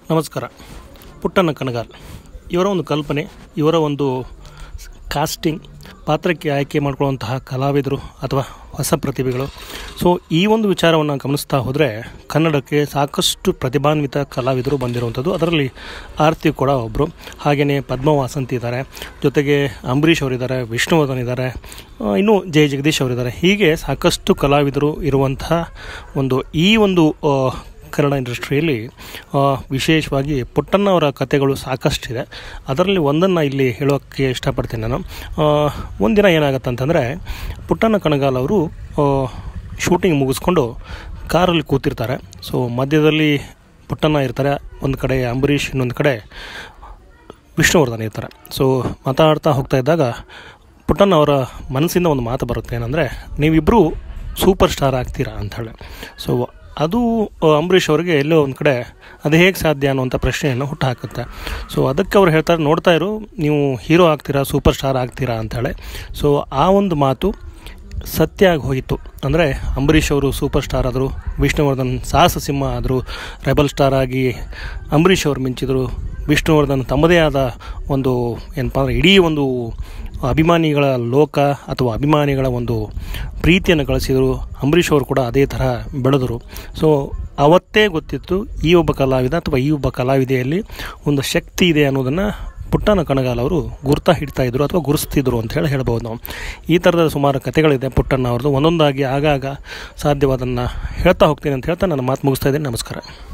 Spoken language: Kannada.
ನಮಸ್ಕಾರ. ಪುಟ್ಟಣ್ಣ ಕಣಗಾಲ್ ಇವರ ಒಂದು ಕಲ್ಪನೆ, ಇವರ ಒಂದು ಕಾಸ್ಟಿಂಗ್, ಪಾತ್ರಕ್ಕೆ ಆಯ್ಕೆ ಮಾಡಿಕೊಳ್ಳುವಂತಹ ಕಲಾವಿದರು ಅಥವಾ ಹೊಸ ಪ್ರತಿಭೆಗಳು. ಸೊ ಈ ಒಂದು ವಿಚಾರವನ್ನು ಗಮನಿಸ್ತಾ ಹೋದರೆ ಕನ್ನಡಕ್ಕೆ ಸಾಕಷ್ಟು ಪ್ರತಿಭಾನ್ವಿತ ಕಲಾವಿದರು ಬಂದಿರುವಂಥದ್ದು. ಅದರಲ್ಲಿ ಆರತಿ ಕೂಡ ಒಬ್ಬರು, ಹಾಗೆಯೇ ಪದ್ಮ ವಾಸಂತಿ ಇದ್ದಾರೆ, ಜೊತೆಗೆ ಅಂಬರೀಷ್ ಅವರಿದ್ದಾರೆ, ವಿಷ್ಣುವರ್ಧನ್ ಇದ್ದಾರೆ, ಇನ್ನೂ ಜಯ ಜಗದೀಶ್ ಅವರಿದ್ದಾರೆ. ಹೀಗೆ ಸಾಕಷ್ಟು ಕಲಾವಿದರು ಇರುವಂತಹ ಈ ಒಂದು ಕನ್ನಡ ಇಂಡಸ್ಟ್ರಿಯಲ್ಲಿ ವಿಶೇಷವಾಗಿ ಪುಟ್ಟಣ್ಣವರ ಕಥೆಗಳು ಸಾಕಷ್ಟಿದೆ. ಅದರಲ್ಲಿ ಒಂದನ್ನು ಇಲ್ಲಿ ಹೇಳೋಕ್ಕೆ ಇಷ್ಟಪಡ್ತೀನಿ ನಾನು. ಒಂದಿನ ಏನಾಗುತ್ತೆ ಅಂತಂದರೆ, ಪುಟ್ಟಣ್ಣ ಕಣಗಾಲ್ ಅವರು ಶೂಟಿಂಗ್ ಮುಗಿಸ್ಕೊಂಡು ಕಾರಲ್ಲಿ ಕೂತಿರ್ತಾರೆ. ಸೊ ಮಧ್ಯದಲ್ಲಿ ಪುಟ್ಟಣ್ಣ ಇರ್ತಾರೆ, ಒಂದು ಕಡೆ ಅಂಬರೀಷ್, ಇನ್ನೊಂದು ಕಡೆ ವಿಷ್ಣುವರ್ಧನ್ ಇರ್ತಾರೆ. ಸೊ ಮಾತಾಡ್ತಾ ಹೋಗ್ತಾ ಇದ್ದಾಗ ಪುಟ್ಟಣ್ಣ ಅವರ ಮನಸ್ಸಿಂದ ಒಂದು ಮಾತು ಬರುತ್ತೆ, ಏನಂದರೆ ನೀವಿಬ್ಬರು ಸೂಪರ್ ಸ್ಟಾರ್ ಆಗ್ತೀರಾ ಅಂಥೇಳಿ. ಸೊ ಅದು ಅಂಬರೀಷ್ ಅವರಿಗೆ ಎಲ್ಲೋ ಒಂದು ಕಡೆ ಅದು ಹೇಗೆ ಸಾಧ್ಯ ಅನ್ನುವಂಥ ಪ್ರಶ್ನೆಯನ್ನು ಹುಟ್ಟುಹಾಕುತ್ತೆ. ಸೊ ಅದಕ್ಕೆ ಅವ್ರು ಹೇಳ್ತಾರೆ, ನೋಡ್ತಾ ಇರು, ನೀವು ಹೀರೋ ಆಗ್ತೀರಾ, ಸೂಪರ್ ಸ್ಟಾರ್ ಆಗ್ತೀರಾ ಅಂಥೇಳಿ. ಸೊ ಆ ಒಂದು ಮಾತು ಸತ್ಯ ಆಗಿ ಹೋಯಿತು. ಅಂದರೆ ಅಂಬರೀಷ್ ಅವರು ಸೂಪರ್ ಸ್ಟಾರ್ ಆದರು, ವಿಷ್ಣುವರ್ಧನ್ ಸಾಹಸ ಸಿಂಹ ಆದರು, ರೆಬಲ್ ಸ್ಟಾರ್ ಆಗಿ ಅಂಬರೀಷ್ ಅವರು ಮಿಂಚಿದರು. ವಿಷ್ಣುವರ್ಧನ್ ತಮ್ಮದೇ ಆದ ಒಂದು ಏನಪ್ಪ ಅಂದರೆ ಇಡೀ ಒಂದು ಅಭಿಮಾನಿಗಳ ಲೋಕ ಅಥವಾ ಅಭಿಮಾನಿಗಳ ಒಂದು ಪ್ರೀತಿಯನ್ನು ಗಳಿಸಿದರು. ಅಂಬರೀಷ್ ಅವರು ಕೂಡ ಅದೇ ಥರ ಬೆಳೆದರು. ಸೊ ಅವತ್ತೇ ಗೊತ್ತಿತ್ತು ಈ ಒಬ್ಬ ಕಲಾವಿದ ಅಥವಾ ಈ ಒಬ್ಬ ಕಲಾವಿದೆಯಲ್ಲಿ ಒಂದು ಶಕ್ತಿ ಇದೆ ಅನ್ನೋದನ್ನು ಪುಟ್ಟಣ್ಣ ಕಣಗಾಲ್ ಅವರು ಹಿಡ್ತಾ ಇದ್ರು ಅಥವಾ ಗುರುಸ್ತಿದ್ರು ಅಂತ ಹೇಳ್ಬೋದು ನಾವು. ಈ ಥರದ ಸುಮಾರು ಕಥೆಗಳಿದೆ ಪುಟ್ಟಣ್ಣ ಅವ್ರದ್ದು. ಒಂದೊಂದಾಗಿ ಆಗಾಗ ಸಾಧ್ಯವಾದನ್ನು ಹೇಳ್ತಾ ಹೋಗ್ತೀನಿ ಅಂತ ಹೇಳ್ತಾ ನನ್ನ ಮಾತು ಮುಗಿಸ್ತಾ ಇದ್ದೀನಿ. ನಮಸ್ಕಾರ.